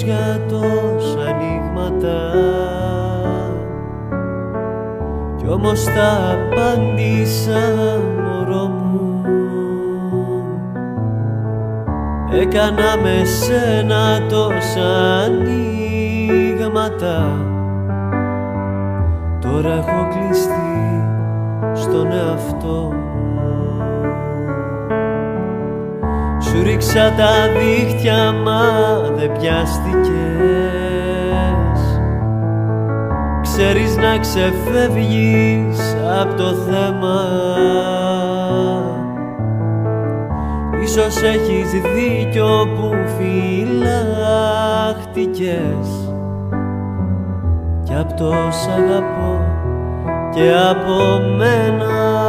για τόσα ανοίγματα, κι όμως τα απάντησα, μωρό μου. Έκανα με σένα τόσα ανοίγματα, τώρα έχω κλειστεί στον εαυτό μου. Σου ρίξα τα δίχτυα μα δεν πιάστηκες. Ξέρεις να ξεφεύγεις απ' το θέμα. Ίσως έχεις δίκιο που φυλάχτηκες κι απ' το σ' αγαπώ και από μένα.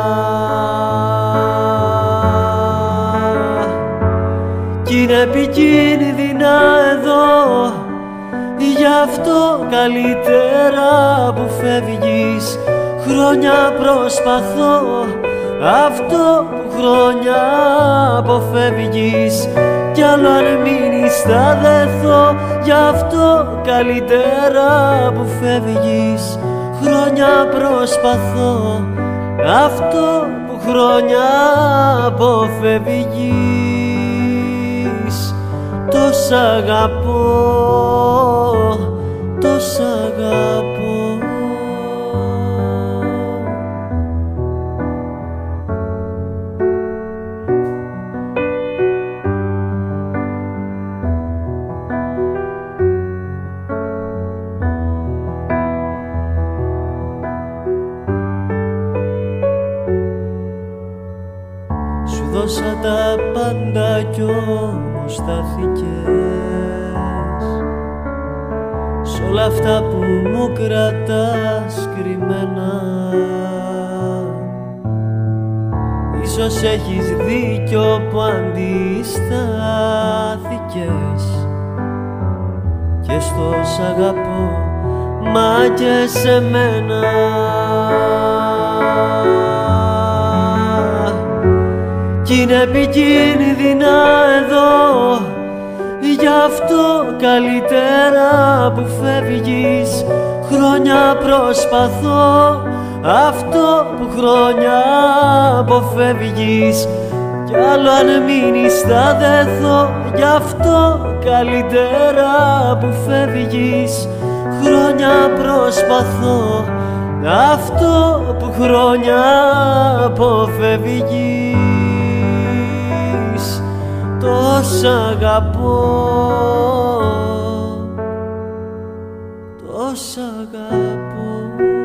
Κι είναι επικίνδυνα εδώ, γι' αυτό καλύτερα που φεύγεις. Χρόνια προσπαθώ αυτό που χρόνια αποφεύγεις, κι άλλο αν μείνεις θα δεθώ. Γι' αυτό καλύτερα που φεύγεις. Χρόνια προσπαθώ αυτό που χρόνια αποφεύγεις. Τόσα αγαπώ, τόσα αγαπώ. Δώσα τα πάντα κι όμως στάθηκες σ' όλα αυτά που μου κρατάς κρυμμένα. Ίσως έχεις δίκιο που αντιστάθηκες και στο σ' αγαπώ μα και σε μένα. Κι είναι επικίνδυνα εδώ, γι' αυτό καλύτερα που φεύγεις. Χρόνια προσπαθώ αυτό που χρόνια αποφεύγεις, κι άλλο αν μείνεις θα δεθώ. Γι' αυτό καλύτερα που φεύγεις. Χρόνια προσπαθώ αυτό που χρόνια αποφεύγεις. Τόσα αγαπώ, τόσα αγαπώ.